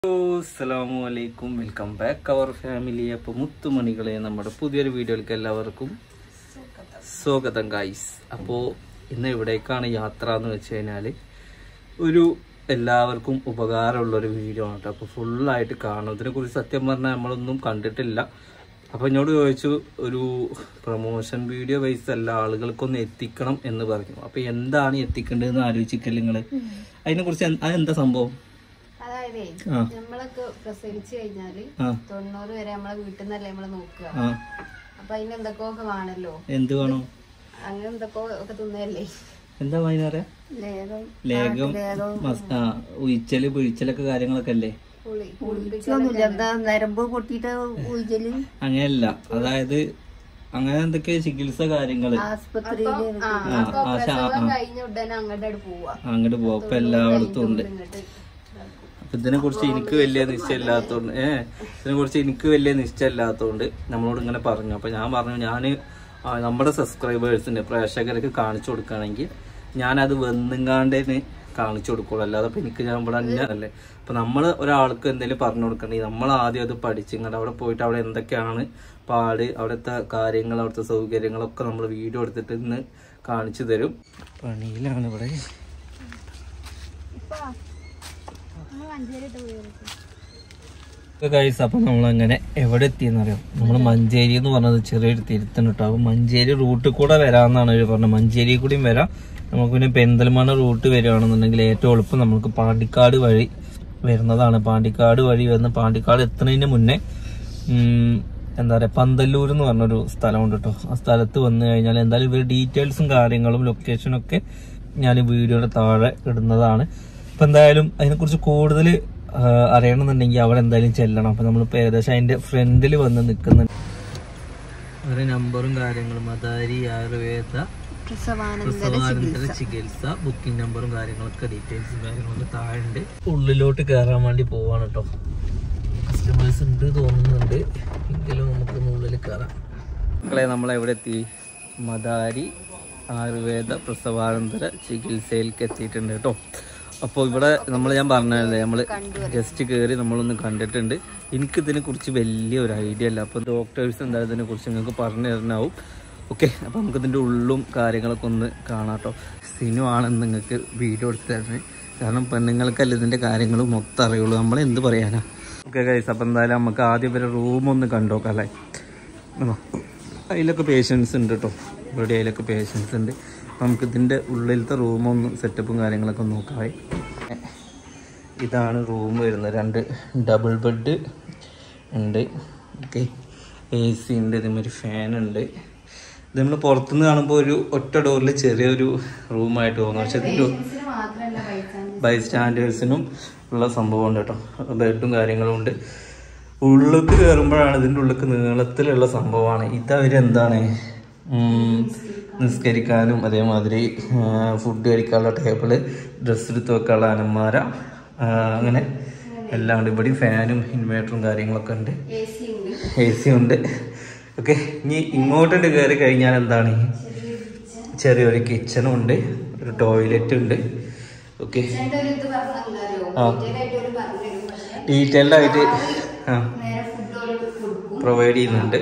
Assalamualaikum, welcome back our family. അപ്പോൾ മുത്തുമണികളെ നമ്മുടെ പുതിയൊരു വീഡിയോയിലേക്ക് എല്ലാവർക്കും സ്വാഗതം ഗൈസ്. അപ്പോൾ ഇന്ന് എവിടേക്കാണ് യാത്ര എന്ന് വെച്ച് കഴിഞ്ഞാൽ ഒരു എല്ലാവർക്കും ഉപകാരമുള്ളൊരു വീഡിയോ ആണ് കേട്ടോ. അപ്പോൾ ഫുള്ളായിട്ട് കാണും. ഇതിനെക്കുറിച്ച് സത്യം പറഞ്ഞാൽ നമ്മളൊന്നും കണ്ടിട്ടില്ല. അപ്പോൾ എന്നോട് ചോദിച്ചു ഒരു പ്രൊമോഷൻ വീഡിയോ വൈസ് എല്ലാ ആളുകൾക്കൊന്ന് എത്തിക്കണം എന്ന് പറഞ്ഞു. അപ്പോൾ എന്താണ് എത്തിക്കേണ്ടതെന്ന് ആലോചിക്കൽ നിങ്ങൾ? അതിനെക്കുറിച്ച് അതെന്താ സംഭവം? അതായതേ നമ്മളൊക്കെ പ്രസവിച്ചു കഴിഞ്ഞാല് 90 വരെ നമ്മളെ വീട്ടിൽ നിന്നല്ലേ നമ്മള് നോക്കുക. അപ്പൊ അതിന് എന്തൊക്കെ വേണല്ലോ. എന്ത് വേണോ? അങ്ങനെ എന്തൊക്കെ ഒക്കെ തിന്നല്ലേ. എന്താ പറയാ? ലേഖം, ഉയിച്ചല് പിഴിച്ചലൊക്കെ കാര്യങ്ങളൊക്കെ അല്ലേ? അങ്ങനെയല്ല, അതായത് അങ്ങനെ എന്തൊക്കെ ചികിത്സ കാര്യങ്ങള് അങ്ങോട്ട് പോവാ. ഇപ്പൊ എല്ലായിടത്തും ഉണ്ട്. ഇതിനെ കുറിച്ച് എനിക്ക് വലിയ നിശ്ചയമില്ലാത്തതുകൊണ്ട് നമ്മളോട് ഇങ്ങനെ പറഞ്ഞു. അപ്പൊ ഞാൻ പറഞ്ഞു, ഞാൻ നമ്മുടെ സബ്സ്ക്രൈബേഴ്സിന്റെ പ്രേക്ഷകർക്ക് കാണിച്ചു കൊടുക്കുകയാണെങ്കിൽ ഞാനത് വെന്നുങ്ങാണ്ടേന് കാണിച്ചു കൊടുക്കുള്ളൂ. അല്ലാതെ ഇപ്പൊ എനിക്ക് ഞാൻ ഇവിടെ തന്നെയല്ലേ. അപ്പൊ നമ്മൾ ഒരാൾക്ക് എന്തെങ്കിലും പറഞ്ഞു കൊടുക്കണമെങ്കിൽ നമ്മൾ ആദ്യം അത് പഠിച്ചിങ്ങണ്ട് അവിടെ പോയിട്ട് അവിടെ എന്തൊക്കെയാണ് പാട്, അവിടുത്തെ കാര്യങ്ങൾ, അവിടുത്തെ സൗകര്യങ്ങളൊക്കെ നമ്മൾ വീഡിയോ എടുത്തിട്ട് ഇന്ന് കാണിച്ചു തരും. പണിയിലാണ് ഇവിടെ. അപ്പൊ നമ്മളങ്ങനെ എവിടെ എത്തിയെന്നറിയാം? നമ്മൾ മഞ്ചേരി എന്ന് പറഞ്ഞത് ചെറിയൊരു തിരുത്തം കേട്ടോ. അപ്പൊ മഞ്ചേരി റൂട്ടിൽ കൂടെ വരാമെന്നാണ് അവർ പറഞ്ഞത്. മഞ്ചേരി കൂടിയും വരാം. നമുക്ക് പിന്നെ പെരിന്തൽമണ്ണ റൂട്ട് വരികയാണെന്നുണ്ടെങ്കിൽ ഏറ്റവും എളുപ്പം നമുക്ക് പാണ്ടിക്കാട് വഴി വരുന്നതാണ്. പാണ്ടിക്കാട് വഴി വന്ന് പാണ്ടിക്കാട് എത്തുന്നതിന് മുന്നേ എന്താ പറയാ, പന്തല്ലൂർ എന്ന് പറഞ്ഞൊരു സ്ഥലമുണ്ട് കേട്ടോ. ആ സ്ഥലത്ത് വന്നു കഴിഞ്ഞാൽ എന്തായാലും ഇവർ ഡീറ്റെയിൽസും കാര്യങ്ങളും ലൊക്കേഷനൊക്കെ ഞാൻ വീഡിയോയുടെ താഴെ ഇടുന്നതാണ്. അപ്പൊ എന്തായാലും അതിനെക്കുറിച്ച് കൂടുതൽ അറിയണമെന്നുണ്ടെങ്കിൽ അവിടെ എന്തായാലും ചെല്ലണം. അപ്പൊ നമ്മളിപ്പോ ഏകദേശം അതിന്റെ ഫ്രണ്ടിൽ വന്ന് നിൽക്കുന്നുണ്ട്. ഒരു നമ്പറും കാര്യങ്ങളും, മദാരി ആയുർവേദ പ്രസവാനന്തര ചികിത്സ ബുക്കിംഗ് നമ്പറും കാര്യങ്ങളൊക്കെ ഡീറ്റെയിൽസും കാര്യങ്ങളൊക്കെ താഴെ ഉള്ളിലോട്ട് കയറാൻ വേണ്ടി പോവാണ് കേട്ടോ. കസ്റ്റമേഴ്സ് ഉണ്ട് തോന്നുന്നുണ്ട്, എങ്കിലും നമുക്ക് ഉള്ളിൽ കയറാം. മക്കളെ, നമ്മളെവിടെ എത്തി? മദാരി ആയുർവേദ പ്രസവാനന്തര ചികിത്സയിലേക്ക് എത്തിയിട്ടുണ്ട് കേട്ടോ. അപ്പോൾ ഇവിടെ ഞാൻ പറഞ്ഞല്ലേ, നമ്മൾ ജസ്റ്റ് കയറി നമ്മളൊന്ന് കണ്ടിട്ടുണ്ട്. എനിക്കിതിനെ കുറിച്ച് വലിയൊരു ഐഡിയ അല്ല. അപ്പോൾ ഡോക്ടേഴ്സ് എന്തായാലും ഇതിനെ കുറിച്ച് നിങ്ങൾക്ക് പറഞ്ഞു തരണാവും. ഓക്കെ, അപ്പോൾ നമുക്കിതിൻ്റെ ഉള്ളും കാര്യങ്ങളൊക്കെ ഒന്ന് കാണാം കേട്ടോ. സിനു ആണെന്ന് നിങ്ങൾക്ക് വീഡിയോ എടുത്ത് തരുന്നത്. കാരണം പെണ്ണുങ്ങൾക്കല്ല ഇതിൻ്റെ കാര്യങ്ങൾ മൊത്തം അറിയുള്ളൂ. നമ്മളെന്ത് പറയാനാ. ഓക്കെ ഗൈസ്, അപ്പോൾ എന്തായാലും നമുക്ക് ആദ്യം വരെ റൂമൊന്ന് കണ്ടോക്കാം അല്ലേ. അതിലൊക്കെ പേഷ്യൻസ് ഉണ്ട് കേട്ടോ. ഇവിടെ അതിലൊക്കെ പേഷ്യൻസ് ഉണ്ട്. നമുക്ക് ഇതിൻ്റെ ഉള്ളിലത്തെ റൂമൊന്ന് സെറ്റപ്പും കാര്യങ്ങളൊക്കെ നോക്കാം. ഇതാണ് റൂം വരുന്നത്. 2 ഡബിൾ ബെഡ് ഉണ്ട്. ഓക്കെ, AC ഉണ്ട്, ഇതേമാതിരി ഫാനുണ്ട്. ഇത് നമ്മൾ പുറത്തുനിന്ന് കാണുമ്പോൾ ഒരു ഒറ്റ ഡോറിൽ ചെറിയൊരു റൂമായിട്ട് തോന്നും. പക്ഷെ ഇതിൻ്റെ ബൈസ്റ്റാൻഡേഴ്സിനും ഉള്ള സംഭവമുണ്ട് കേട്ടോ. ബെഡും കാര്യങ്ങളും ഉണ്ട്. ഉള്ളിലേക്ക് കയറുമ്പോഴാണ് ഇതിൻ്റെ ഉള്ളിലേക്ക് നീളത്തിലുള്ള സംഭവമാണ്. ഇതവരെന്താണ് നിസ്കരിക്കാനും അതേമാതിരി ഫുഡ് കഴിക്കാനുള്ള ടേബിള്, ഡ്രസ്സ് എടുത്ത് വെക്കാനുള്ള അലമാര, അങ്ങനെ എല്ലാം ഉണ്ട്. ഇവിടെ ഫാനും ഇൻവേർട്ടറും കാര്യങ്ങളൊക്കെ ഉണ്ട്. AC ഉണ്ട്. ഓക്കെ, ഇനി ഇങ്ങോട്ട് കയറി കഴിഞ്ഞാൽ എന്താണ്, ചെറിയൊരു കിച്ചണും ഉണ്ട്, ഒരു ടോയ്ലറ്റ് ഉണ്ട്. ഓക്കെ, ഡീറ്റെയിൽഡ് ആയിട്ട് പ്രൊവൈഡ് ചെയ്യുന്നുണ്ട്.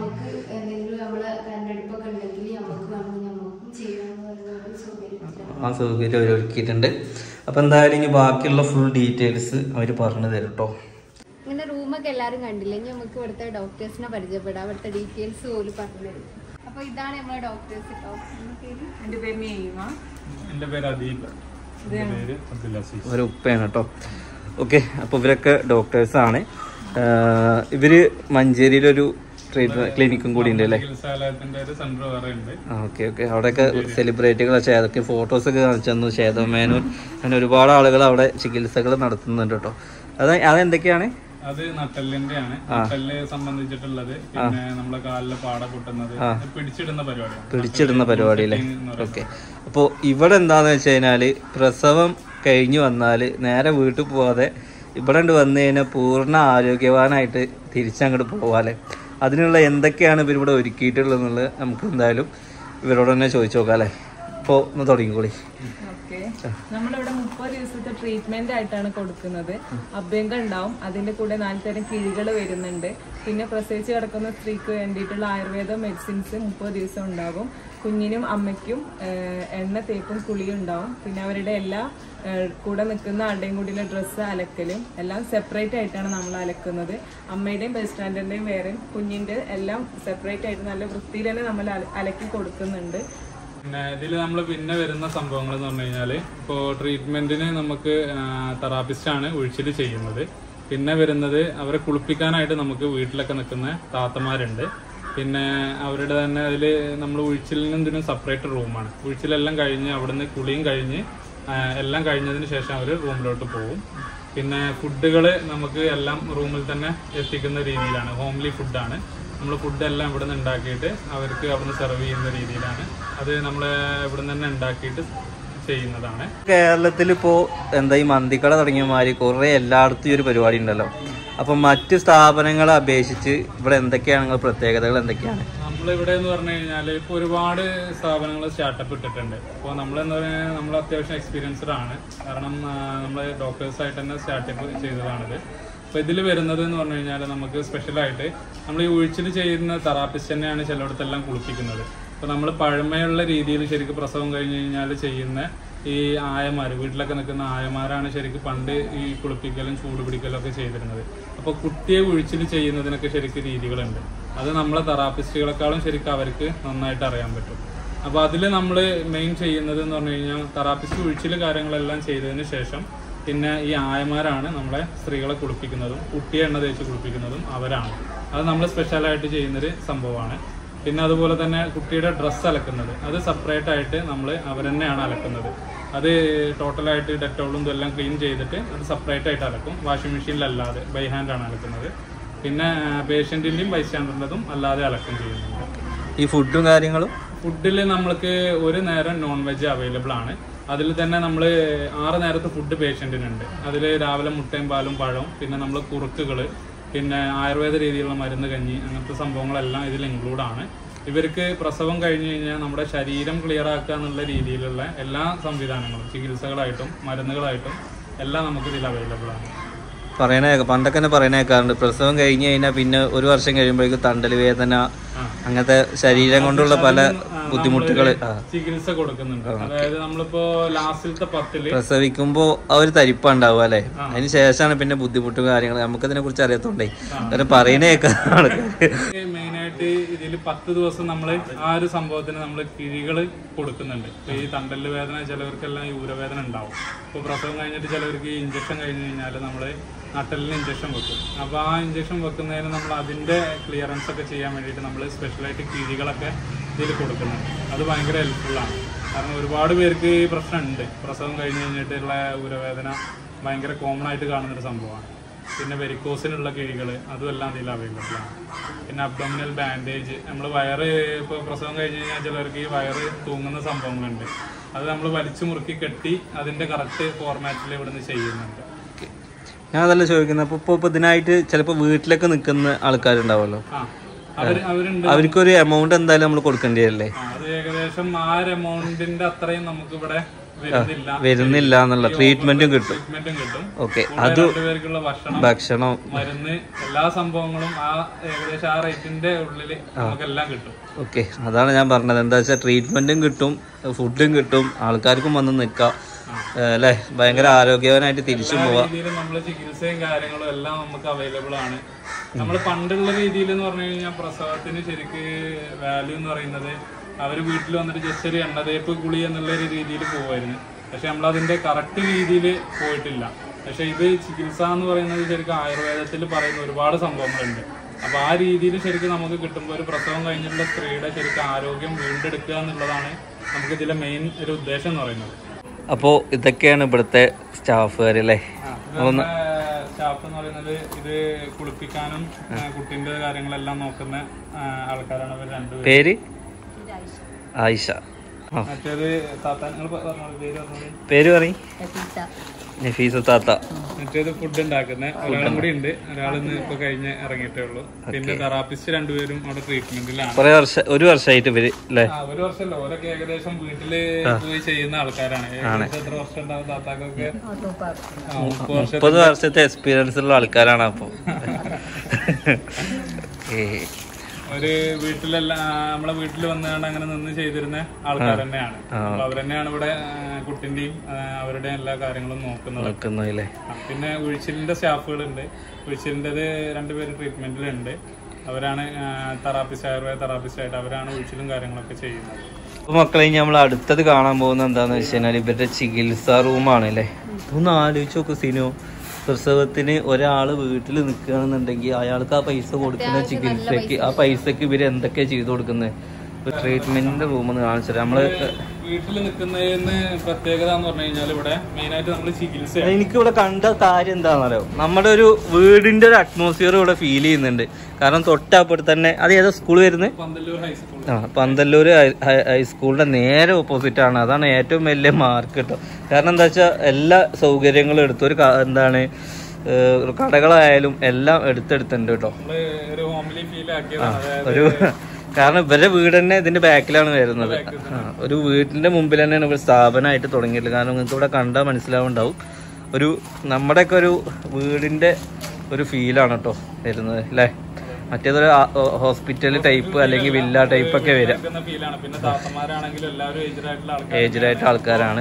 ആ സൗകര്യം അവർ ഒരുക്കിയിട്ടുണ്ട്. അപ്പൊ എന്തായാലും ഇനി ബാക്കിയുള്ള ഫുൾ ഡീറ്റെയിൽസ് അവർ പറഞ്ഞു തരും കേട്ടോ. ഇങ്ങനെ റൂമൊക്കെ എല്ലാവരും കണ്ടില്ലെങ്കിൽ നമുക്ക് ഇവിടുത്തെ ഡോക്ടേഴ്സിനെ പരിചയപ്പെടാം. അവിടുത്തെ ഡീറ്റെയിൽസ് പോലും പറഞ്ഞു തരും. അപ്പൊ ഇതാണ് നമ്മളെ ഡോക്ടേഴ്സ് കേട്ടോ. എന്റെ പേര് നീമ. എന്റെ പേര് അദീബ്. ഒരു ഉപ്പയാണ് കേട്ടോ. ഓക്കെ, അപ്പൊ ഇവരൊക്കെ ഡോക്ടേഴ്സാണ്. ഇവര് മഞ്ചേരിയിലൊരു ട്രീറ്റ്മെന്റ് ക്ലിനിക്കും കൂടി ഉണ്ട് അല്ലേ? ഓക്കെ ഓക്കെ, അവിടെയൊക്കെ സെലിബ്രിറ്റികൾ അതൊക്കെ ഫോട്ടോസൊക്കെ കാണിച്ചു തന്നു. ശേതമേനോൻ, അങ്ങനെ ഒരുപാട് ആളുകൾ അവിടെ ചികിത്സകൾ നടത്തുന്നുണ്ട് കേട്ടോ. അതെന്തൊക്കെയാണ്? അത് നട്ടലിന്റെ ആണ്. നട്ടലിനെ സംബന്ധിച്ചിട്ടുള്ളത്. പിന്നെ നമ്മളെ കാലിലെ പാട പൊട്ടുന്നത്, പിടിച്ചിടുന്ന പരിപാടി അല്ലേ? ഓക്കെ, അപ്പോൾ ഇവിടെ എന്താന്ന് വെച്ച് കഴിഞ്ഞാല് പ്രസവം കഴിഞ്ഞു വന്നാല് നേരെ വീട്ടിൽ പോവാതെ ഇവിടെ വന്നു കഴിഞ്ഞാൽ പൂർണ്ണ ആരോഗ്യവാനായിട്ട് തിരിച്ചങ്ങോട്ട് പോവാല്ലേ. അതിനുള്ള എന്തൊക്കെയാണ് ഇവരിവിടെ ഒരുക്കിയിട്ടുള്ളതെന്നുള്ളത് നമുക്ക് എന്തായാലും ഇവരോട് തന്നെ ചോദിച്ചു നോക്കാം അല്ലേ. ഇപ്പോൾ ഒന്ന് തുടങ്ങിക്കോളി. നമ്മളിവിടെ 30 ദിവസത്തെ ട്രീറ്റ്മെന്റ് ആയിട്ടാണ് കൊടുക്കുന്നത്. അഭ്യംഗം ഉണ്ടാവും, അതിന്റെ കൂടെ 4 തരം കിഴികൾ വരുന്നുണ്ട്. പിന്നെ പ്രസവിച്ച് കിടക്കുന്ന സ്ത്രീക്ക് വേണ്ടിയിട്ടുള്ള ആയുർവേദ മെഡിസിൻസ് 30 ദിവസം ഉണ്ടാകും. കുഞ്ഞിനും അമ്മയ്ക്കും എണ്ണ തേപ്പും കുളിയും ഉണ്ടാവും. പിന്നെ അവരുടെ എല്ലാ കൂടെ നിൽക്കുന്ന ആളുടെയും കൂടിയുള്ള ഡ്രസ്സ് അലക്കലും എല്ലാം സെപ്പറേറ്റ് ആയിട്ടാണ് നമ്മൾ അലക്കുന്നത്. അമ്മയുടെയും ബസ് സ്റ്റാൻഡറിന്റെയും വേറെയും കുഞ്ഞിന്റെ എല്ലാം സെപ്പറേറ്റ് ആയിട്ട് നല്ല വൃത്തിയിൽ തന്നെ നമ്മൾ അലക്കി കൊടുക്കുന്നുണ്ട്. പിന്നെ ഇതിൽ നമ്മൾ പിന്നെ വരുന്ന സംഭവങ്ങൾ എന്ന് പറഞ്ഞു കഴിഞ്ഞാൽ ഇപ്പോൾ ട്രീറ്റ്മെന്റിന് നമുക്ക് തെറാപ്പിസ്റ്റാണ് ഉഴിച്ചിൽ ചെയ്യുന്നത്. പിന്നെ വരുന്നത് അവരെ കുളിപ്പിക്കാനായിട്ട് നമുക്ക് വീട്ടിലൊക്കെ നിൽക്കുന്ന താത്തമാരുണ്ട്. പിന്നെ അവരുടെ തന്നെ അതിൽ നമ്മൾ ഉഴിച്ചിലിനും ഇതിനും സെപ്പറേറ്റ് റൂമാണ്. ഉഴിച്ചിലെല്ലാം കഴിഞ്ഞ് അവിടുന്ന് കുളിയും കഴിഞ്ഞ് എല്ലാം കഴിഞ്ഞതിന് ശേഷം അവർ റൂമിലോട്ട് പോകും. പിന്നെ ഫുഡുകൾ നമുക്ക് എല്ലാം റൂമിൽ തന്നെ എത്തിക്കുന്ന രീതിയിലാണ്. ഹോംലി ഫുഡാണ്. നമ്മൾ ഫുഡെല്ലാം ഇവിടെ നിന്ന് ഉണ്ടാക്കിയിട്ട് അവർക്ക് അവിടെ നിന്ന് സെർവ് ചെയ്യുന്ന രീതിയിലാണ്. അത് നമ്മൾ ഇവിടെ നിന്ന് തന്നെ ഉണ്ടാക്കിയിട്ട് ചെയ്യുന്നതാണ്. കേരളത്തിൽ ഇപ്പോൾ എന്താ ഈ മന്തിക്കട തുടങ്ങിയ മാതിരി കുറേ എല്ലായിടത്തും ഈ ഒരു പരിപാടി ഉണ്ടല്ലോ. അപ്പം മറ്റ് സ്ഥാപനങ്ങളെ അപേക്ഷിച്ച് ഇവിടെ എന്തൊക്കെയാണ് പ്രത്യേകതകൾ എന്തൊക്കെയാണ്? നമ്മളിവിടെ എന്ന് പറഞ്ഞു കഴിഞ്ഞാൽ ഇപ്പോൾ ഒരുപാട് സ്ഥാപനങ്ങൾ സ്റ്റാർട്ടപ്പ് ഇട്ടിട്ടുണ്ട്. ഇപ്പോൾ നമ്മളെന്ന് പറഞ്ഞാൽ നമ്മൾ അത്യാവശ്യം എക്സ്പീരിയൻസ്ഡ് ആണ്. കാരണം നമ്മൾ ഡോക്ടേഴ്സായിട്ട് തന്നെ സ്റ്റാർട്ടപ്പ് ചെയ്തതാണിത്. അപ്പോൾ ഇതിൽ വരുന്നത് എന്ന് പറഞ്ഞു കഴിഞ്ഞാൽ നമുക്ക് സ്പെഷ്യലായിട്ട് നമ്മൾ ഈ ഉഴിച്ചിൽ ചെയ്യുന്ന തെറാപ്പിസ്റ്റ് തന്നെയാണ് ചിലയിടത്തെല്ലാം കുളിപ്പിക്കുന്നത്. അപ്പോൾ നമ്മൾ പഴമയുള്ള രീതിയിൽ ശരിക്കും പ്രസവം കഴിഞ്ഞ് കഴിഞ്ഞാൽ ചെയ്യുന്ന ഈ ആയമാർ, വീട്ടിലൊക്കെ നിൽക്കുന്ന ആയമാരാണ് ശരിക്കും പണ്ട് ഈ കുളിപ്പിക്കലും ചൂട് പിടിക്കലും ഒക്കെ ചെയ്തിരുന്നത്. അപ്പോൾ കുട്ടിയെ ഉഴിച്ചിൽ ചെയ്യുന്നതിനൊക്കെ ശരിക്കും രീതികളുണ്ട്. അത് നമ്മളെ തെറാപ്പിസ്റ്റുകളെക്കാളും ശരിക്കും അവർക്ക് നന്നായിട്ട് അറിയാൻ പറ്റും. അപ്പോൾ അതിൽ നമ്മൾ മെയിൻ ചെയ്യുന്നത് എന്ന് പറഞ്ഞു കഴിഞ്ഞാൽ തെറാപ്പിസ്റ്റ് ഉഴിച്ചിൽ കാര്യങ്ങളെല്ലാം ചെയ്തതിന് ശേഷം പിന്നെ ഈ ആയമാരാണ് നമ്മളെ സ്ത്രീകളെ കുളിപ്പിക്കുന്നതും കുട്ടിയെ എണ്ണ തേച്ച് കുളിപ്പിക്കുന്നതും അവരാണ്. അത് നമ്മൾ സ്പെഷ്യലായിട്ട് ചെയ്യുന്നൊരു സംഭവമാണ്. പിന്നെ അതുപോലെ തന്നെ കുട്ടിയുടെ ഡ്രസ്സ് അലക്കുന്നത് അത് സെപ്പറേറ്റ് ആയിട്ട് നമ്മൾ അവർ തന്നെയാണ് അലക്കുന്നത്. അത് ടോട്ടലായിട്ട് ഡെറ്റോളും ഇതെല്ലാം ക്ലീൻ ചെയ്തിട്ട് അത് സെപ്പറേറ്റ് ആയിട്ട് അലക്കും. Washing മെഷീനിലല്ലാതെ by ഹാൻഡാണ് അലക്കുന്നത്. പിന്നെ പേഷ്യൻറ്റിൻ്റെയും ബൈസ്റ്റാൻഡറിൻ്റെതും അല്ലാതെ അലക്കം ചെയ്യുന്നുണ്ട്. ഈ ഫുഡും കാര്യങ്ങളും ഫുഡിൽ നമ്മൾക്ക് ഒരു നേരം നോൺ വെജ് അവൈലബിൾ ആണ്. അതിൽ തന്നെ നമ്മൾ 6 നേരത്തെ ഫുഡ് പേഷ്യൻറ്റിനുണ്ട്. അതിൽ രാവിലെ മുട്ടയും പാലും പഴവും, പിന്നെ നമ്മൾ കുറുക്കുകൾ, പിന്നെ ആയുർവേദ രീതിയിലുള്ള മരുന്ന് കഞ്ഞി, അങ്ങനത്തെ സംഭവങ്ങളെല്ലാം ഇതിൽ ഇൻക്ലൂഡ് ആണ്. ഇവർക്ക് പ്രസവം കഴിഞ്ഞ് കഴിഞ്ഞാൽ നമ്മുടെ ശരീരം ക്ലിയർ ആക്കുക എന്നുള്ള രീതിയിലുള്ള എല്ലാ സംവിധാനങ്ങളും ചികിത്സകളായിട്ടും മരുന്നുകളായിട്ടും എല്ലാം നമുക്ക് ഇതിൽ അവൈലബിൾ ആണ്. പണ്ടൊക്കെ തന്നെ പറയണേക്കാറുണ്ട് പ്രസവം കഴിഞ്ഞ് കഴിഞ്ഞാൽ പിന്നെ 1 വർഷം കഴിയുമ്പോഴേക്കും തണ്ടൽ വേദന അങ്ങനത്തെ ശരീരം കൊണ്ടുള്ള പല ബുദ്ധിമുട്ടുകൾ ചികിത്സ കൊടുക്കുന്നുണ്ട്. അതായത് നമ്മളിപ്പോ ലാസ്റ്റിലത്തെ 10 പ്രസവിക്കുമ്പോ ആ ഒരു തരിപ്പ ഉണ്ടാവും അല്ലെ, അതിന് ശേഷമാണ് പിന്നെ ബുദ്ധിമുട്ടും കാര്യങ്ങൾ നമുക്കതിനെ കുറിച്ച് അറിയാത്തോണ്ടേ അങ്ങനെ പറയുന്നേക്കാണ്. മെയിനായിട്ട് ഇതിൽ 10 ദിവസം നമ്മൾ ആ ഒരു സംഭവത്തിന് നമ്മൾ കിഴികൾ കൊടുക്കുന്നുണ്ട്. ഈ തണ്ടല് വേദന ചിലവർക്കെല്ലാം ഈ ഊരവേദന ഉണ്ടാവും. ഇപ്പോൾ പ്രസവം കഴിഞ്ഞിട്ട് ചിലവർക്ക് ഇഞ്ചക്ഷൻ കഴിഞ്ഞ് കഴിഞ്ഞാൽ നമ്മൾ നട്ടലിന് ഇഞ്ചക്ഷൻ വെക്കും. അപ്പോൾ ആ ഇഞ്ചക്ഷൻ വെക്കുന്നതിന് നമ്മൾ അതിൻ്റെ ക്ലിയറൻസ് ഒക്കെ ചെയ്യാൻ വേണ്ടിയിട്ട് നമ്മൾ സ്പെഷ്യലായിട്ട് കിഴികളൊക്കെ ഇതിൽ കൊടുക്കുന്നുണ്ട്. അത് ഭയങ്കര ഹെൽപ്ഫുള്ളാണ്. കാരണം ഒരുപാട് പേർക്ക് ഈ പ്രശ്നമുണ്ട്. പ്രസവം കഴിഞ്ഞ് കഴിഞ്ഞിട്ടുള്ള ഊരവേദന ഭയങ്കര കോമൺ ആയിട്ട് കാണുന്നൊരു സംഭവമാണ്. പിന്നെ വെരിക്കോസിനുള്ള കിഴികൾ അതും എല്ലാം ഇതിൽ അവൈലബിൾ ആണ്. പിന്നെ അബ്ഡോമിനൽ ബാൻഡേജ്, നമ്മൾ വയറ് ഇപ്പോൾ പ്രസവം കഴിഞ്ഞ് കഴിഞ്ഞാൽ ചിലർക്ക് ഈ വയറ് തൂങ്ങുന്ന സംഭവങ്ങളുണ്ട്. അത് നമ്മൾ വലിച്ചു മുറുക്കി കെട്ടി അതിൻ്റെ കറക്റ്റ് ഫോർമാറ്റിൽ ഇവിടുന്ന് ചെയ്യുന്നുണ്ട്. ഞാൻ അതല്ല ചോദിക്കുന്നത്. അപ്പോൾ ഇപ്പോൾ ഇതിനായിട്ട് ചിലപ്പോൾ വീട്ടിലൊക്കെ നിൽക്കുന്ന ആൾക്കാരുണ്ടാവുമല്ലോ, അവർക്കൊരു എമൗണ്ട് എന്തായാലും നമ്മൾ കൊടുക്കേണ്ടി വരില്ലേ? അത് ഏകദേശം ആ ഒരു എമൗണ്ടിന്റെ അത്രയും നമുക്ക് ഇവിടെ വരുന്നില്ല എന്നുള്ള ട്രീറ്റ്മെന്റും കിട്ടും. ഓക്കെ, അത് ഭക്ഷണം മരുന്ന് എല്ലാ സംഭവങ്ങളും ആ ഏകദേശം ആ റേറ്റിന്റെ ഉള്ളിൽ നമുക്കെല്ലാം കിട്ടും. ഓക്കെ, അതാണ് ഞാൻ പറഞ്ഞത്. എന്താ വെച്ചാൽ ട്രീറ്റ്മെന്റും കിട്ടും, ഫുഡും കിട്ടും, ആൾക്കാർക്കും വന്ന് നിൽക്കാം അല്ലെ, ഭയങ്കര ആരോഗ്യവാനായിട്ട് തിരിച്ചും പോവാം. നമ്മള് ചികിത്സയും കാര്യങ്ങളും എല്ലാം നമുക്ക് അവൈലബിൾ ആണ്. നമ്മൾ പണ്ടുള്ള രീതിയിൽ എന്ന് പറഞ്ഞു കഴിഞ്ഞാൽ പ്രസവത്തിന് ശരിക്ക് വാല്യൂ എന്ന് പറയുന്നത് അവർ വീട്ടിൽ വന്നിട്ട് ജസ്റ്റ് ഒരു എണ്ണതേപ്പ് കുളി എന്നുള്ള ഒരു രീതിയിൽ പോകുമായിരുന്നു. പക്ഷെ നമ്മളതിന്റെ കറക്റ്റ് രീതിയിൽ പോയിട്ടില്ല. പക്ഷെ ഇത് ചികിത്സ എന്ന് പറയുന്നത് ശരിക്കും ആയുർവേദത്തിൽ പറയുന്ന ഒരുപാട് സംഭവങ്ങളുണ്ട്. അപ്പൊ ആ രീതിയിൽ ശരിക്കും നമുക്ക് കിട്ടുമ്പോൾ ഒരു പ്രസവം കഴിഞ്ഞിട്ടുള്ള സ്ത്രീയുടെ ശരിക്കും ആരോഗ്യം വീണ്ടെടുക്കുക എന്നുള്ളതാണ് നമുക്ക് ഇതിലെ മെയിൻ ഒരു ഉദ്ദേശം എന്ന് പറയുന്നത്. അപ്പോൾ ഇതൊക്കെയാണ് ഇവിടുത്തെ സ്റ്റാഫുകാരല്ലേ? സ്റ്റാഫ് എന്ന് പറയുന്നത് ഇത് കുളിപ്പിക്കാനും കുട്ടിന്റെ കാര്യങ്ങളെല്ലാം നോക്കുന്ന ആൾക്കാരാണ് ഇവർ രണ്ടുപേരും. പേര് ആയിഷ. മറ്റേത് പേര് പറയും നഫീസ താത്ത. മറ്റേത് ഫുഡ് ഉണ്ടാക്കുന്ന ഒരാളും കൂടി ഉണ്ട്. ഒരാളിന്ന് ഇപ്പൊ കഴിഞ്ഞ് ഇറങ്ങിയിട്ടേ ഉള്ളൂ. പിന്നെ തെറാപ്പിസ്റ്റ് രണ്ടുപേരും അവിടെ ട്രീറ്റ്മെന്റിലാണ്. ഒരു വർഷമായിട്ട് ഇവര് അല്ലേ? ഒരു വർഷമല്ല, ഓരൊക്കെ ഏകദേശം വീട്ടില് പോയി ചെയ്യുന്ന ആൾക്കാരാണ്. എത്ര വർഷം ഉണ്ടാവും താത്താക്കൊക്കെ? 30 വർഷത്തെ എക്സ്പീരിയൻസ് ഉള്ള ആൾക്കാരാണ്. അപ്പൊ ഒരു വീട്ടിലെല്ലാം നമ്മളെ വീട്ടിൽ വന്നുകൊണ്ട് അങ്ങനെ നിന്ന് ചെയ്തിരുന്ന ആൾക്കാർ തന്നെയാണ്. അപ്പൊ അവരെന്നെയാണ് ഇവിടെ കുട്ടിന്റെയും അവരുടെ എല്ലാ കാര്യങ്ങളും നോക്കുന്നത്. പിന്നെ ഉഴിച്ചിലിന്റെ സ്റ്റാഫുകളുണ്ട്. ഉഴിച്ചിലിൻ്റെത് 2 പേര് ട്രീറ്റ്മെന്റിലുണ്ട്. അവരാണ് തെറാപ്പിസ്റ്റ്, ആയുർവേദ തെറാപ്പിസ്റ്റ് ആയിട്ട് അവരാണ് ഉഴിച്ചിലും കാര്യങ്ങളൊക്കെ ചെയ്യുന്നത്. അപ്പൊ മക്കളെ നമ്മൾ അടുത്തത് കാണാൻ പോകുന്നത് എന്താന്ന് വെച്ച് കഴിഞ്ഞാൽ ഇവരുടെ ചികിത്സാ റൂമാണ് അല്ലേ. ഒന്ന് ആലോചിച്ച് നോക്ക് സിനു, പ്രസവത്തിന് ഒരാള് വീട്ടിൽ നിൽക്കുകയാണെന്നുണ്ടെങ്കിൽ അയാൾക്ക് ആ പൈസ കൊടുക്കുന്ന ചികിത്സക്ക് ആ പൈസക്ക് ഇവര് എന്തൊക്കെയാ ചെയ്തു കൊടുക്കുന്നത്? ട്രീറ്റ്മെന്റിന്റെ റൂം ഒന്ന് കാണിച്ചിട്ട് നമ്മള് വീട്ടിൽ നിൽക്കുന്നതിന് പ്രത്യേകത എന്ന് പറഞ്ഞു കഴിഞ്ഞാൽ ഇവിടെ മെയിനായിട്ട് നമ്മൾ ചികിത്സ. എനിക്കിവിടെ കണ്ട കാര്യം എന്താണെന്നറിയോ, നമ്മുടെ ഒരു വീടിന്റെ ഒരു അറ്റ്മോസ്ഫിയർ ഇവിടെ ഫീൽ ചെയ്യുന്നുണ്ട്. കാരണം തൊട്ടപ്പുറത്ത് തന്നെ അത് ഏതാ സ്കൂൾ വരുന്നത്? പന്തല്ലൂർ ഹൈസ്കൂളിന്റെ നേരെ ഓപ്പോസിറ്റ് ആണ്. അതാണ് ഏറ്റവും വലിയ മാർക്ക് കേട്ടോ. കാരണം എന്താ വെച്ചാൽ എല്ലാ സൗകര്യങ്ങളും എടുത്തു. എന്താണ് കടകളായാലും എല്ലാം എടുത്തെടുത്തുണ്ട് കേട്ടോ. ഒരു കാരണം ഇവരുടെ വീട് തന്നെ ഇതിന്റെ ബാക്കിലാണ് വരുന്നത്. ഒരു വീട്ടിന്റെ മുമ്പിൽ തന്നെയാണ് ഇവർ സ്ഥാപനമായിട്ട് തുടങ്ങിയിട്ടുള്ളത്. കാരണം നിങ്ങൾക്ക് ഇവിടെ കണ്ടാൽ മനസ്സിലാവുണ്ടാവും. ഒരു നമ്മുടെയൊക്കെ ഒരു വീടിന്റെ ഒരു ഫീലാണ് കേട്ടോ വരുന്നത് അല്ലേ. മറ്റേതൊരു ഹോസ്പിറ്റൽ ടൈപ്പ് അല്ലെങ്കിൽ വില്ല ടൈപ്പ് ഒക്കെ വരാം. ഏജ്ഡായിട്ട് ആൾക്കാരാണ്.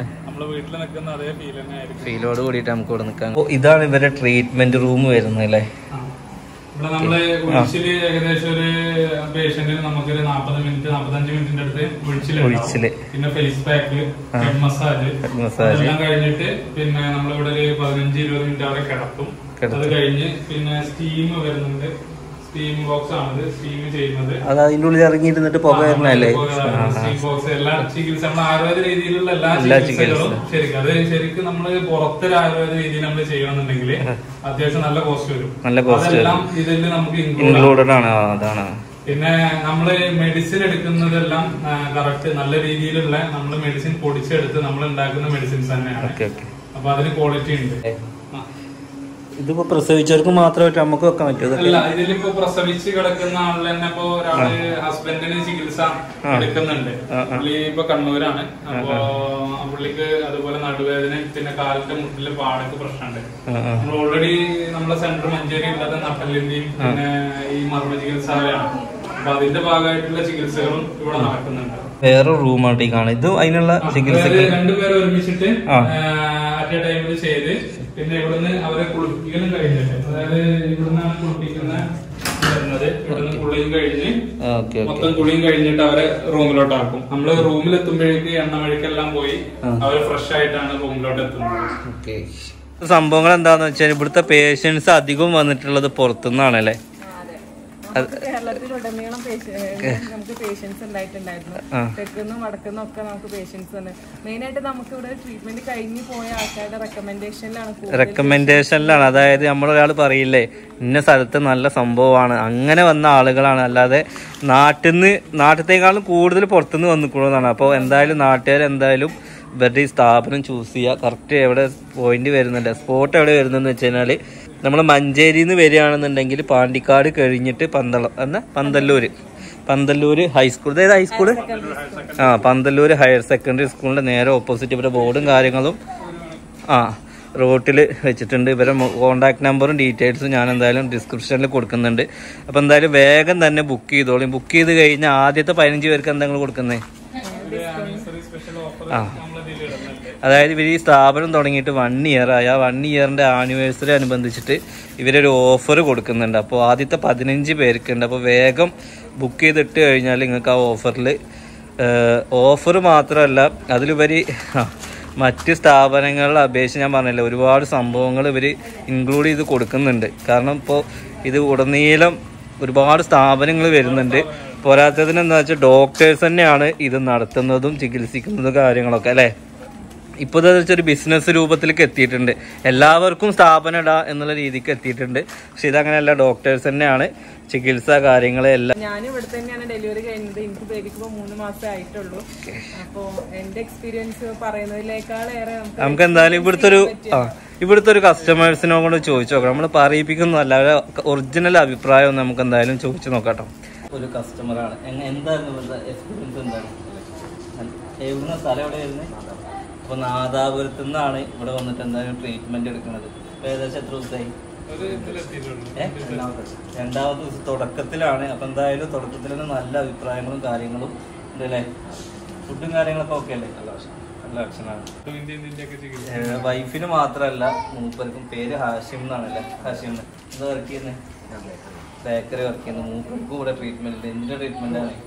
ഫീലോട് കൂടിയിട്ട് നമുക്ക് ഇവിടെ നിൽക്കാം. ഇതാണ് ഇവരുടെ ട്രീറ്റ്മെന്റ് റൂം വരുന്നത് അല്ലേ. ഇവിടെ നമ്മള് ഒഴിച്ചില് ഏകദേശം ഒരു പേഷ്യന്റിന് നമുക്കൊരു 40 മിനിറ്റ് 45 മിനിറ്റിന്റെ അടുത്ത് ഒഴിച്ചില്, പിന്നെ ഫേസ് പാക്ക്, ഹെഡ് മസാജ് എല്ലാം കഴിഞ്ഞിട്ട് പിന്നെ നമ്മളിവിടെ ഒരു 15-20 മിനിറ്റ് അവിടെ കിടത്തും. അത് കഴിഞ്ഞ് പിന്നെ സ്റ്റീം വരുന്നുണ്ട്. സ്റ്റീം ബോക്സ് ആണ് സ്റ്റീം ചെയ്യുന്നത്. അത് അതിന്റെ ഉള്ളിൽ ഇറങ്ങിയിരുന്നിട്ട് പുക വരുന്നല്ലേ. സ്റ്റീം ബോക്സ് എല്ലാ ചികിത്സ നമ്മൾ ആയുർവേദ രീതിയിലുള്ള എല്ലാ ചികിത്സകളും ശരിക്കും അത് ശരിക്കും നമ്മള് പുറത്തൊരു ആയുർവേദ രീതിയിൽ നമ്മൾ ചെയ്യണമെന്നുണ്ടെങ്കിൽ അത്യാവശ്യം നല്ല കോസ്റ്റ് വരും. അതെല്ലാം ഇതിൽ നമുക്ക് ഇൻക്ലൂഡഡ് ആണ്. അതാണ്. പിന്നെ നമ്മള് മെഡിസിൻ എടുക്കുന്നതെല്ലാം കറക്റ്റ് നല്ല രീതിയിലുള്ള നമ്മള് മെഡിസിൻ പൊടിച്ചെടുത്ത് നമ്മൾ ഉണ്ടാക്കുന്ന മെഡിസിൻസ് തന്നെയാണ്. അപ്പൊ അതിന് ക്വാളിറ്റി ഉണ്ട്. ഇതിപ്പോ പ്രസവിച്ചവർക്ക് മാത്രമായിട്ട് നമുക്ക് വെക്കാൻ പറ്റുമോ? അല്ല, ഇതിലിപ്പോ പ്രസവിച്ച് കിടക്കുന്ന ആളിൽ തന്നെ ഇപ്പൊ ഒരാള് ഹസ്ബൻഡിന് ചികിത്സ എടുക്കുന്നുണ്ട്. പുള്ളി ഇപ്പൊ കണ്ണൂരാണ്. അപ്പൊ പുള്ളിക്ക് അതുപോലെ നടുവേദന പിന്നെ കാലിന്റെ മുട്ടില് പാടൊക്കെ പ്രശ്നമുണ്ട്. നമ്മൾ ഓൾറെഡി നമ്മളെ സെന്റർ മഞ്ചേരി ഉള്ളത് നട്ടലിന്റെയും പിന്നെ ഈ മർമ്മ ചികിത്സാലയാണ്. അപ്പൊ അതിന്റെ ഭാഗമായിട്ടുള്ള ചികിത്സകളും ഇവിടെ നടക്കുന്നുണ്ട്. വേറെ റൂമായിട്ട് കാണാം. ഇത് അതിനുള്ള ചികിത്സ 2 പേര് ഒരുമിച്ചിട്ട് അറ്റ് എ ടൈമിൽ ചെയ്ത് പിന്നെ ഇവിടുന്ന് അവരെ കുളിപ്പിക്കലും കഴിഞ്ഞിട്ട്, അതായത് ഇവിടുന്നാണ് കുളിപ്പിക്കുന്ന വരുന്നത്. ഇവിടുന്ന് കുളിയും കഴിഞ്ഞ് മൊത്തം കുളിയും കഴിഞ്ഞിട്ട് അവരെ റൂമിലോട്ടാക്കും. നമ്മള് റൂമിലെത്തുമ്പോഴേക്ക് എണ്ണമഴിക്കെല്ലാം പോയി അവര് ഫ്രഷ് ആയിട്ടാണ് റൂമിലോട്ട് എത്തുന്നത്. സംഭവങ്ങൾ എന്താന്ന് വെച്ചാൽ ഇവിടുത്തെ പേഷ്യൻസ് അധികം വന്നിട്ടുള്ളത് പുറത്തുനിന്നാണല്ലേ. കേരളത്തിലുടനീളം നമുക്ക് പേഷ്യൻസ് ഉണ്ടായിട്ടുണ്ടായിരുന്നു. തെക്കുന്നും വടക്കുന്നും ഒക്കെ നമുക്ക് പേഷ്യൻസ് ഉണ്ട്. മെയിൻ ആയിട്ട് നമുക്ക് ഇവിടെ ട്രീറ്റ്മെന്റ് കഴിഞ്ഞു പോയ ആൾക്കാരുടെ റെക്കമെൻഡേഷനിലാണ്. അതായത് നമ്മളൊരാൾ പറയില്ലേ ഇന്ന സ്ഥലത്ത് നല്ല സംഭവമാണ്, അങ്ങനെ വന്ന ആളുകളാണ്. അല്ലാതെ നാട്ടിലത്തേക്കാളും കൂടുതൽ പുറത്തുനിന്ന് വന്നിട്ടുള്ളതാണ്. അപ്പോൾ എന്തായാലും നാട്ടുകാർ എന്തായാലും ഇവരുടെ ഈ സ്ഥാപനം ചൂസ് ചെയ്യുക. കറക്റ്റ് എവിടെ പോയിന്റ് വരുന്നുണ്ട്, സ്പോട്ട് എവിടെ വരുന്നതെന്ന് വെച്ച് കഴിഞ്ഞാൽ നമ്മൾ മഞ്ചേരിയിൽ നിന്ന് വരികയാണെന്നുണ്ടെങ്കിൽ പാണ്ടിക്കാട് കഴിഞ്ഞിട്ട് പന്തല്ലൂർ ഹൈസ്കൂൾ. അതായത് ഹൈസ്കൂള് പന്തല്ലൂർ ഹയർ സെക്കൻഡറി സ്കൂളിന്റെ നേരെ ഓപ്പോസിറ്റ് ഇവരുടെ ബോർഡും കാര്യങ്ങളും റോട്ടിൽ വെച്ചിട്ടുണ്ട്. ഇവരെ കോൺടാക്ട് നമ്പറും ഡീറ്റെയിൽസും ഞാൻ എന്തായാലും ഡിസ്ക്രിപ്ഷനിൽ കൊടുക്കുന്നുണ്ട്. അപ്പോൾ എന്തായാലും വേഗം തന്നെ ബുക്ക് ചെയ്തോളും. ബുക്ക് ചെയ്ത് കഴിഞ്ഞാൽ ആദ്യത്തെ 15 പേർക്ക് എന്തെങ്കിലും കൊടുക്കുന്നത് അതായത് ഇവർ ഈ സ്ഥാപനം തുടങ്ങിയിട്ട് 1 ഇയർ ആയി. ആ 1 ഇയറിന്റെ ആനിവേഴ്സറി അനുബന്ധിച്ചിട്ട് ഇവരൊരു ഓഫർ കൊടുക്കുന്നുണ്ട്. അപ്പോൾ ആദ്യത്തെ 15 പേർക്കുണ്ട്. അപ്പോൾ വേഗം ബുക്ക് ചെയ്തിട്ട് കഴിഞ്ഞാൽ നിങ്ങൾക്ക് ആ ഓഫർ മാത്രമല്ല അതിലുപരി മറ്റ് സ്ഥാപനങ്ങളെ അപേക്ഷിച്ച് ഞാൻ പറഞ്ഞില്ല ഒരുപാട് സംഭവങ്ങൾ ഇവർ ഇൻക്ലൂഡ് ചെയ്ത് കൊടുക്കുന്നുണ്ട്. കാരണം ഇപ്പോൾ ഇത് ഉടനീളം ഒരുപാട് സ്ഥാപനങ്ങൾ വരുന്നുണ്ട്. പോരാത്തതിന് എന്താ വെച്ചാൽ ഡോക്ടേഴ്സ് തന്നെയാണ് ഇത് നടത്തുന്നതും ചികിത്സിക്കുന്നതും കാര്യങ്ങളൊക്കെ അല്ലേ. ഇപ്പോൾ ഒരു ബിസിനസ് രൂപത്തിലേക്ക് എത്തിയിട്ടുണ്ട്. എല്ലാവർക്കും സ്ഥാപനം ഇടാ എന്നുള്ള രീതിക്ക് എത്തിയിട്ടുണ്ട്. പക്ഷെ ഇതങ്ങനെയല്ല, ഡോക്ടേഴ്സ് തന്നെയാണ് ചികിത്സ കാര്യങ്ങളെല്ലാം. ഞാൻ ഇവിടെ തന്നെയാണ് ഡെലിവറി കഴിഞ്ഞത്. എനിക്ക് ബേബിക്ക് 3 മാസമേ ആയിട്ടുള്ളൂ. അപ്പോ എന്റെ എക്സ്പീരിയൻസ് പറയുന്നതിനേക്കാളേറെ നമുക്ക് എന്തായാലും ഇവിടുത്തെ ഒരു കസ്റ്റമേഴ്സിനോ കൊണ്ട് ചോദിച്ചു നോക്കാം. നമ്മൾ പറയിപ്പിക്കുന്നതല്ല, ഒറിജിനൽ അഭിപ്രായം നമുക്ക് എന്തായാലും ചോദിച്ചു നോക്കാട്ടോ. ഒരു കസ്റ്റമറാണ്. എന്തായിരുന്നു ഇവിടുത്തെ എക്സ്പീരിയൻസ്? എന്താണ് എവിടുന്ന സ്ഥലം എവിടെ വരുന്നത്? അപ്പോൾ നാദാപുരത്തു നിന്നാണ് ഇവിടെ വന്നിട്ട് എന്തായാലും ട്രീറ്റ്മെന്റ് എടുക്കുന്നത്. ഏകദേശം എത്ര ദിവസമായി? 2ാമത്തെ ദിവസം തുടക്കത്തിലാണ്. അപ്പൊ എന്തായാലും തുടക്കത്തിൽ തന്നെ നല്ല അഭിപ്രായങ്ങളും കാര്യങ്ങളും ഉണ്ട് അല്ലേ? ഫുഡും കാര്യങ്ങളൊക്കെ ഓക്കെ അല്ലേ? നല്ല ഭക്ഷണമാണ്. വൈഫിന് മാത്രമല്ല, മൂപ്പർക്കും. പേര് ഹാഷിം എന്നാണല്ലേ? ഹാഷിം എന്താ വർക്ക് ചെയ്യുന്നത്? ബേക്കറി വർക്ക് ചെയ്യുന്നത്. മൂപ്പർക്കും ഇവിടെ ട്രീറ്റ്മെന്റ് ഉണ്ട്. എന്തിന്റെ ട്രീറ്റ്മെന്റ് ആണ്?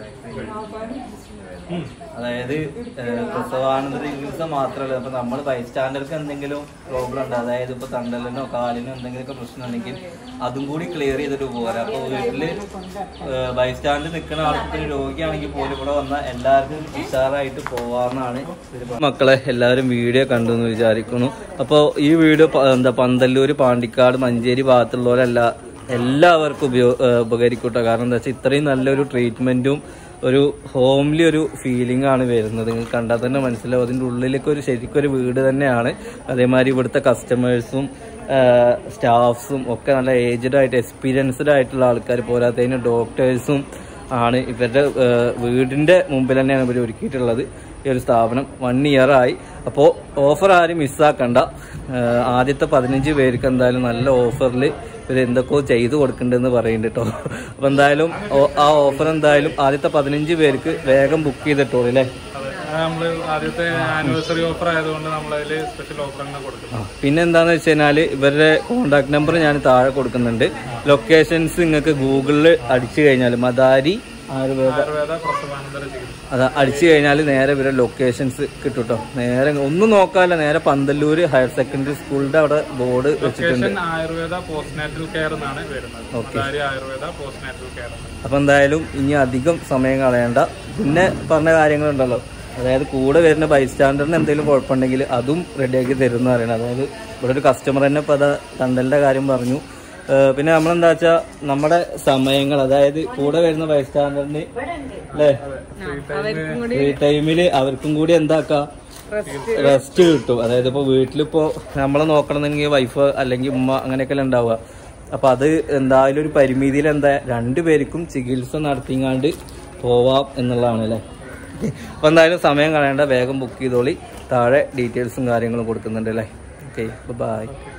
അതായത് പ്രസവാനന്തര ചികിത്സ മാത്രമല്ല, ഇപ്പൊ നമ്മൾ ബൈസ്റ്റാൻഡർക്ക് എന്തെങ്കിലും പ്രോബ്ലം ഉണ്ട്, അതായത് ഇപ്പൊ തണ്ടലിനോ കാലിനോ എന്തെങ്കിലുമൊക്കെ പ്രശ്നം ഉണ്ടെങ്കിൽ അതും കൂടി ക്ലിയർ ചെയ്തിട്ട് പോരാ. അപ്പൊ വീട്ടില് ബൈസ്റ്റാൻഡിൽ നിൽക്കുന്ന ആൾക്ക് രോഗിയാണെങ്കിൽ പോലും ഇവിടെ വന്നാൽ എല്ലാവർക്കും ഉഷാറായിട്ട് പോവാന്നാണ്. മക്കളെ എല്ലാവരും വീഡിയോ കണ്ടു എന്ന് വിചാരിക്കുന്നു. അപ്പോൾ ഈ വീഡിയോ പന്തല്ലൂര്, പാണ്ടിക്കാട്, മഞ്ചേരി ഭാഗത്തുള്ളവരെല്ലാവർക്കും ഉപകരിക്കട്ടെ. കാരണം എന്താ വെച്ചാൽ ഇത്രയും നല്ലൊരു ട്രീറ്റ്മെന്റും ഒരു ഹോംലി ഒരു ഫീലിംഗ് ആണ് വരുന്നത്. നിങ്ങൾ കണ്ടാൽ തന്നെ മനസ്സിലാവും. അതിൻ്റെ ഉള്ളിലേക്ക് ശരിക്കും ഒരു വീട് തന്നെയാണ്. അതേമാതിരി ഇവിടുത്തെ കസ്റ്റമേഴ്സും സ്റ്റാഫ്സും ഒക്കെ നല്ല ഏജ്ഡ് ആയിട്ട് എക്സ്പീരിയൻസ്ഡ് ആയിട്ടുള്ള ആൾക്കാർ, പോരാത്തതിന് ഡോക്ടേഴ്സും ആണ്. ഇവരുടെ വീടിൻ്റെ മുമ്പിൽ തന്നെയാണ് ഇവർ ഒരുക്കിയിട്ടുള്ളത് ഈ ഒരു സ്ഥാപനം. 1 year ആയി. അപ്പോൾ ഓഫർ ആരും മിസ്സാക്കണ്ട. ആദ്യത്തെ 15 പേർക്ക് എന്തായാലും നല്ല ഓഫറിൽ ഇവർ എന്തൊക്കെയോ ചെയ്തു കൊടുക്കണ്ടെന്ന് പറയുന്നുണ്ട് കേട്ടോ. അപ്പം എന്തായാലും ആ ഓഫർ എന്തായാലും ആദ്യത്തെ 15 പേർക്ക് വേഗം ബുക്ക് ചെയ്തിട്ടോളൂ അല്ലേ? പിന്നെ എന്താന്ന് വെച്ച് കഴിഞ്ഞാൽ ഇവരുടെ കോണ്ടാക്ട് നമ്പർ ഞാൻ താഴെ കൊടുക്കുന്നുണ്ട്. ലൊക്കേഷൻസ് നിങ്ങൾക്ക് ഗൂഗിളിൽ അടിച്ചു കഴിഞ്ഞാൽ മദാരി ആയുർവേദ അതാ അടിച്ചു കഴിഞ്ഞാൽ നേരെ ഇവരെ ലൊക്കേഷൻസ് കിട്ടും കേട്ടോ. നേരെ ഒന്നും നോക്കാല്ല, നേരെ പന്തല്ലൂര് ഹയർ സെക്കൻഡറി സ്കൂളിന്റെ അവിടെ ബോർഡ് വെച്ചിട്ടുണ്ട്. ഓക്കെ. അപ്പൊ എന്തായാലും ഇനി അധികം സമയം കളയണ്ട. പിന്നെ പറഞ്ഞ കാര്യങ്ങളുണ്ടല്ലോ, അതായത് കൂടെ വരുന്ന ബൈസ്റ്റാൻഡറിന് എന്തെങ്കിലും കുഴപ്പമുണ്ടെങ്കിൽ അതും റെഡിയാക്കി തരുമെന്ന് പറയുന്നത്. അതായത് ഇവിടെ ഒരു കസ്റ്റമർ തന്നെ ഇപ്പോൾ അത് തണ്ടലിന്റെ കാര്യം പറഞ്ഞു. പിന്നെ നമ്മളെന്താ വെച്ചാൽ നമ്മുടെ സമയങ്ങൾ, അതായത് കൂടെ വരുന്ന ബൈസ്റ്റാൻഡറിന് അല്ലേ ഫ്രീ ടൈമില് അവർക്കും കൂടി എന്താക്കാം, റെസ്റ്റ് കിട്ടും. അതായത് ഇപ്പോൾ വീട്ടിലിപ്പോ നമ്മളെ നോക്കണമെന്നെങ്കിൽ വൈഫ് അല്ലെങ്കിൽ ഉമ്മ അങ്ങനെയൊക്കെ ഉണ്ടാവുക. അപ്പൊ അത് എന്തായാലും ഒരു പരിമിതിയിൽ 2 പേർക്കും ചികിത്സ നടത്തിങ്ങാണ്ട് പോവാം എന്നുള്ളതാണ് അല്ലേ? അപ്പൊ എന്തായാലും സമയം കളയേണ്ട, വേഗം ബുക്ക് ചെയ്തോളി. താഴെ ഡീറ്റെയിൽസും കാര്യങ്ങളും കൊടുക്കുന്നുണ്ട് അല്ലേ? Okay, by.